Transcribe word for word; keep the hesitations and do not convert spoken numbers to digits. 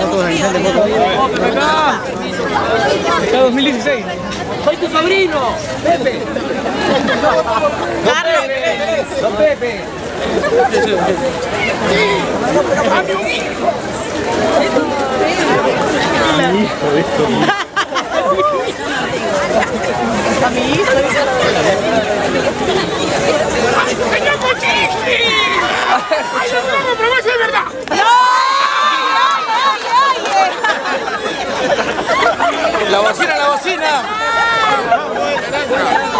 dos mil dieciséis. Soy tu sobrino, Pepe. Carlos. Don Pepe. A mi hijo. A mi hijo. ¡Señor Pochichi! ¡Ay, no, no, pero eso es verdad! La bocina, la bocina.